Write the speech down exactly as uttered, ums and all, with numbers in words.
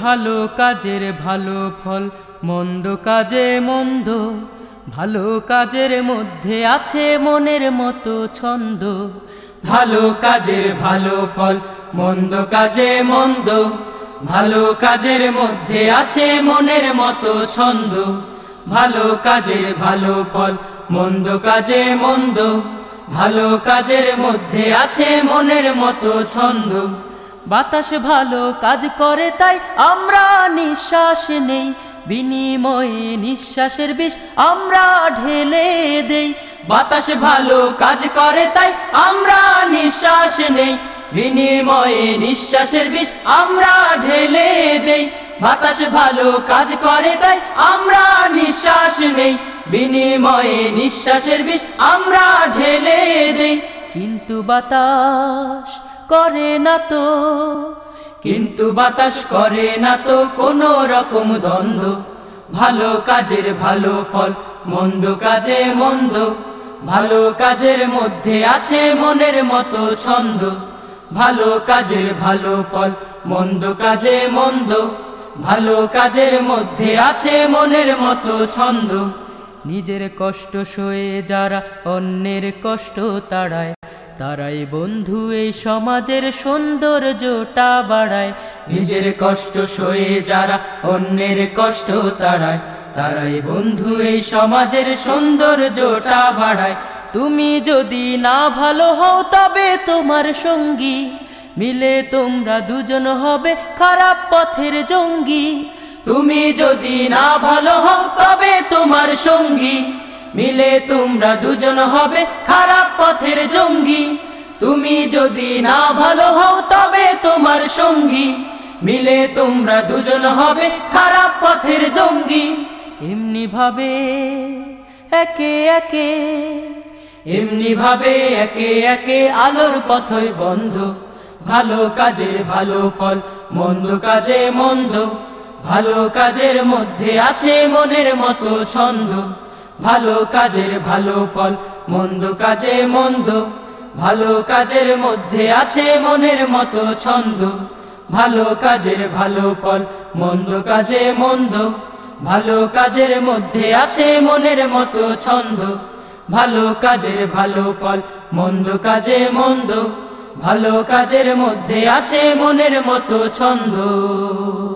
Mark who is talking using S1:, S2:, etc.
S1: ভালো কাজের ভালো ফল, মন্দ কাজে মন্দ। ভালো কাজের মধ্যে আছে মনের মতো ছন্দ। ভালো কাজের ভালো ফল, মন্দ কাজে মন্দ। ভালো কাজের মধ্যে আছে মনের মতো ছন্দ। ভালো কাজের ভালো ফল, মন্দ কাজে মন্দ। ভালো কাজের মধ্যে আছে মনের মতো ছন্দ। বাতাস ভালো কাজ করে তাই আমরা নিঃশ্বাস নেই, বিনিময়ে নিঃশ্বাসের বিষ আমরা ঢেলে দেই। বাতাস ভালো কাজ করে তাই আমরা নিঃশ্বাস নেই, বিনিময়ে নিঃশ্বাসের বিষ আমরা ঢেলে দেই। বাতাস ভালো কাজ করে তাই আমরা নিঃশ্বাস নেই, বিনিময়ে নিঃশ্বাসের বিষ আমরা ঢেলে দেই। কিন্তু বাতাস করে না তো, কিন্তু বাতাস করে না তো কোনো রকম দ্বন্দ্ব। ভালো কাজের ভালো ফল, মন্দ কাজে মন্দ। ভালো কাজের মধ্যে আছে মনের মতো ছন্দ। ভালো কাজের ভালো ফল, মন্দ কাজে মন্দ। ভালো কাজের মধ্যে আছে মনের মতো ছন্দ। নিজের কষ্ট সয়ে যারা অন্যের কষ্ট তাড়ায়, তারাই বন্ধু এই সমাজের সৌন্দর্যটা বাড়ায়। নিজের কষ্ট সয়ে যারা অন্যের কষ্ট তাড়ায়, তারাই বন্ধু এই সমাজের সৌন্দর্যটা বাড়ায়। তুমি যদি না ভালো হও তবে তোমার সঙ্গী মিলে তোমরা দুজন হবে খারাপ পথের জঙ্গি। তুমি যদি না ভালো হও তবে তোমার সঙ্গী মিলে তোমরা দুজন হবে খারাপ পথের জঙ্গি। তুমি যদি না ভালো হও তবে তোমার সঙ্গী মিলে তোমরা দুজন হবে খারাপ পথের জঙ্গি। এমনি ভাবে একে একে, এমনি ভাবে একে একে আলোর পথই বন্ধ। ভালো কাজের ভালো ফল, মন্দ কাজে মন্দ। ভালো কাজের মধ্যে আছে মনের মতো ছন্দ। ভালো কাজের ভালো ফল, মন্দ কাজে মন্দ। ভালো কাজের মধ্যে আছে মনের মতো ছন্দ। ভালো কাজের ভালো ফল, মন্দ কাজে মন্দ। ভালো কাজের মধ্যে আছে মনের মতো ছন্দ। ভালো কাজের ভালো ফল, মন্দ কাজে মন্দ। ভালো কাজের মধ্যে আছে মনের মতো ছন্দ।